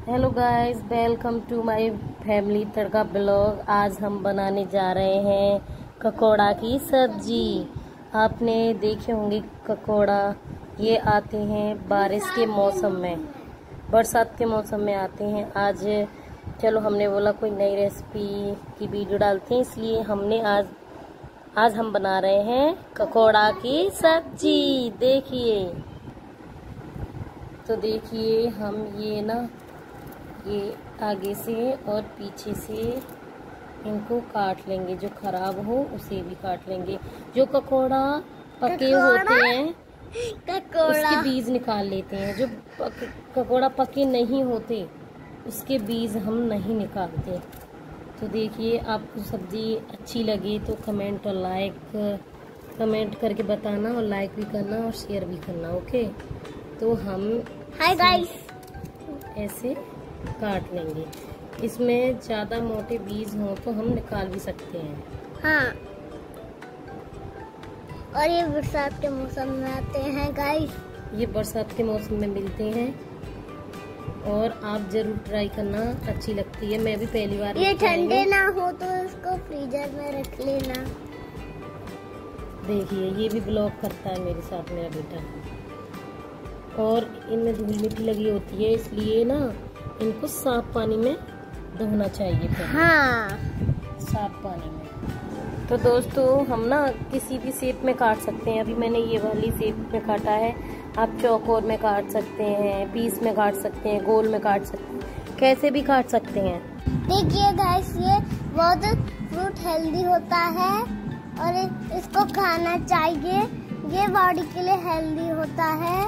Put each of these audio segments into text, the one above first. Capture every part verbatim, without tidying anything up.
Hello guys, welcome to my family tadka blog. आज हम बनाने जा रहे हैं ककोड़ा की सब्जी। आपने देखे होंगे ककोड़ा, ये आते हैं बारिश के मौसम में, बरसात के मौसम में आते हैं। आज चलो हमने बोला कोई नई रेसिपी की वीडियो डालते हैं, इसलिए हमने आज आज हम बना रहे हैं ककोड़ा की सब्जी। देखिए तो देखिए हम ये ना ये आगे से और पीछे से इनको काट लेंगे, जो खराब हो उसे भी काट लेंगे। जो ककोड़ा पके होते हैं उसके बीज निकाल लेते हैं। जो पक, ककोड़ा पके नहीं होते उसके बीज हम नहीं निकालते। तो देखिए, आपको सब्जी अच्छी लगी तो कमेंट और लाइक कमेंट करके बताना, और लाइक भी करना और शेयर भी करना। ओके, तो हम हाय गाइस ऐसे काट लेंगे। इसमें ज्यादा मोटे बीज हो तो हम निकाल भी सकते हैं। हाँ, और ये बरसात के मौसम में आते हैं गाइस। ये बरसात के मौसम में मिलते हैं और आप जरूर ट्राई करना, अच्छी लगती है। मैं भी पहली बार। ये ठंडे ना हो तो इसको फ्रीजर में रख लेना। देखिए, ये भी ब्लॉग करता है मेरे साथ मेरा बेटा, और इनमें धूल मिट्टी लगी होती है, इसलिए ना इनको साफ पानी में धोना चाहिए। हाँ, साफ पानी में। तो दोस्तों, हम ना किसी भी शेप में काट सकते हैं। अभी मैंने ये वाली शेप में काटा है, आप चौकोर में काट सकते हैं, पीस में काट सकते हैं, गोल में काट सकते हैं, कैसे भी काट सकते हैं। देखिए गाइस, ये बहुत फ्रूट हेल्दी होता है और इसको खाना चाहिए। ये बॉडी के लिए हेल्दी होता है।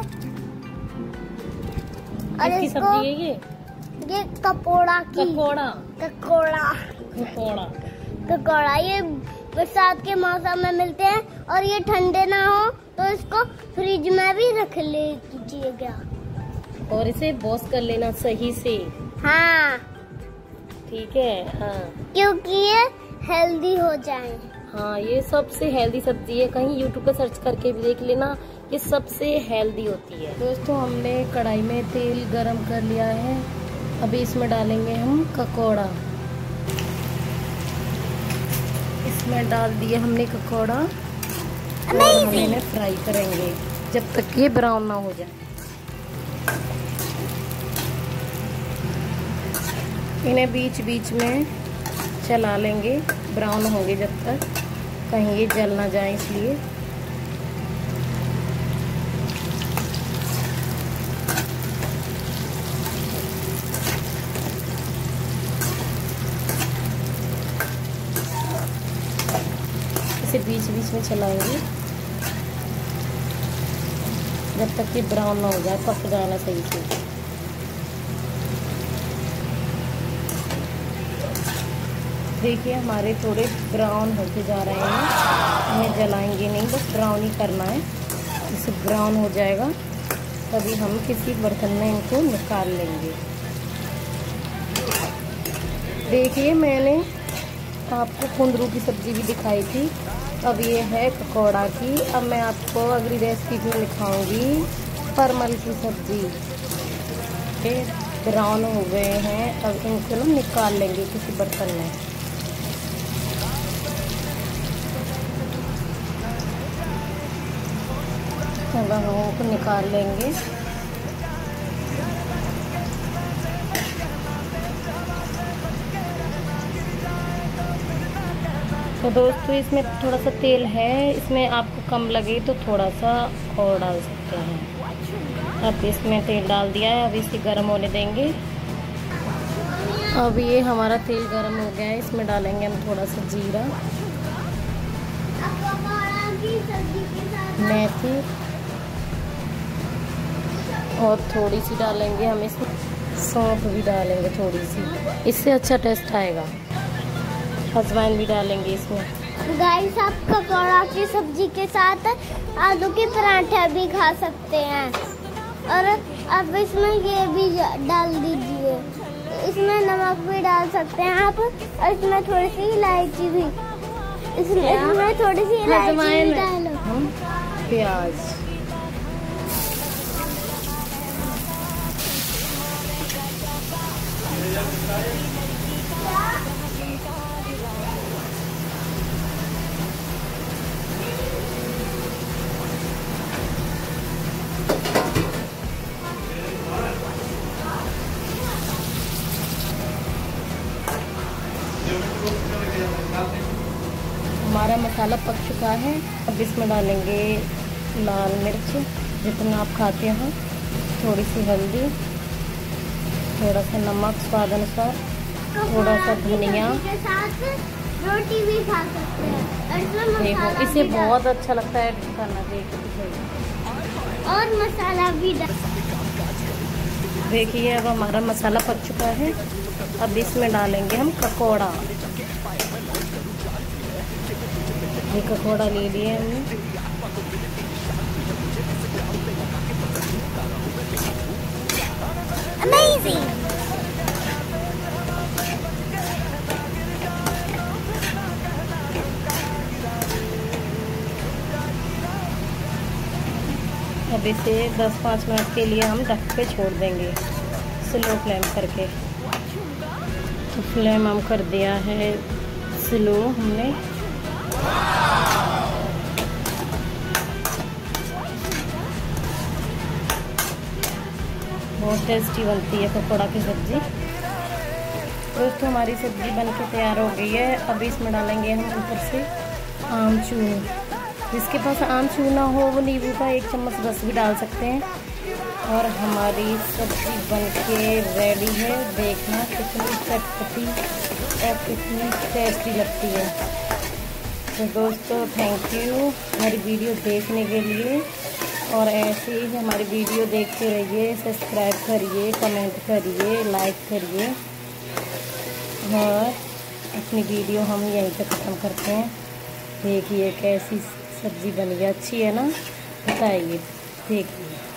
और इसकी इसको सब्जी है ये ये ककोड़ा की ककोड़ा ककोड़ा ककोड़ा ककोड़ा ये बरसात के मौसम में मिलते हैं, और ये ठंडे ना हो तो इसको फ्रिज में भी रख लीजिएगा, और इसे वॉश कर लेना सही से। हाँ, ठीक है। हाँ, क्योंकि ये हेल्दी हो जाए। हाँ, ये सबसे हेल्दी सब्जी है। कहीं यूट्यूब पे सर्च करके भी देख लेना, ये सबसे हेल्दी होती है। दोस्तों, हमने कढ़ाई में तेल गरम कर लिया है। अभी इसमें डालेंगे हम ककोड़ा। इसमें डाल दिए हमने ककोड़ा, और हम इन्हें फ्राई करेंगे जब तक ये ब्राउन ना हो जाए। इन्हें बीच बीच में चला लेंगे, ब्राउन होंगे जब तक, कहीं ये जल ना जाए इसलिए। इसे बीच बीच में चलाएंगे जब तक ये ब्राउन ना हो जाए, पक जाना सही से। देखिए, हमारे थोड़े ब्राउन होते जा रहे हैं। इन्हें जलाएंगे नहीं, बस ब्राउन ही करना है। इसे ब्राउन हो जाएगा तभी हम किसी बर्तन में इनको निकाल लेंगे। देखिए, मैंने आपको कुंदरू की सब्जी भी दिखाई थी, अब ये है ककोड़ा की। अब मैं आपको अगली रेसिपी में दिखाऊंगी परमल की सब्जी। ये ब्राउन हो गए हैं, अब इनको ना निकाल लेंगे किसी बर्तन में। अब हम उनको निकाल लेंगे। तो दोस्तों, इसमें थोड़ा सा तेल है, इसमें आपको कम लगे तो थोड़ा सा और डाल सकते हैं। अब इसमें तेल डाल दिया है, अब इसे गर्म होने देंगे। अब ये हमारा तेल गर्म हो गया है, इसमें डालेंगे हम थोड़ा सा जीरा, मेथी, और थोड़ी सी डालेंगे हम इसमें सौंफ भी डालेंगे थोड़ी सी, इससे अच्छा टेस्ट आएगा। अजवाइन भी डालेंगे इसमें। गाइस, आप ककोड़ा की सब्जी के साथ आलू के पराठे भी खा सकते हैं, और अब इसमें ये भी डाल दीजिए। इसमें नमक भी डाल सकते हैं आप, और इसमें थोड़ी सी इलायची भी, इसमें इसमें थोड़ी सी इलायची डालो। प्याज, हमारा मसाला पक चुका है। अब इसमें डालेंगे लाल मिर्च जितना आप खाते हो, थोड़ी सी हल्दी, थोड़ा सा नमक स्वाद अनुसार, थोड़ा सा धनिया के साथ रोटी भी खा सकते हैं। देखो इसे बहुत अच्छा लगता है खाना। देखिए और मसाला भी डाल। देखिए अब हमारा मसाला पक चुका है। अब इसमें डालेंगे हम पकौड़ा। ये पकौड़ा ले लिए हमने। Amazing! अब इसे दस पाँच मिनट के लिए हम ढक के छोड़ देंगे स्लो फ्लेम करके। तो फ्लेम हम कर दिया है स्लो हमने। बहुत टेस्टी बनती है पकौड़ा की सब्ज़ी। दोस्तों हमारी सब्ज़ी बनके तैयार हो गई है। अब इसमें डालेंगे हम ऊपर से आमचूर। जिसके पास आमचूर ना हो वो नींबू का एक चम्मच रस भी डाल सकते हैं। और हमारी सब्ज़ी बनके रेडी है। देखना कितनी चटपटी और कितनी टेस्टी लगती है। तो दोस्तों थैंक यू हमारी वीडियो देखने के लिए। और ऐसे ही हमारी वीडियो देखते रहिए, सब्सक्राइब करिए, कमेंट करिए, लाइक करिए। और अपनी वीडियो हम यहीं पे ख़त्म करते हैं। देखिए कैसी सब्ज़ी बनी है, अच्छी है ना? बताइए। देखिए।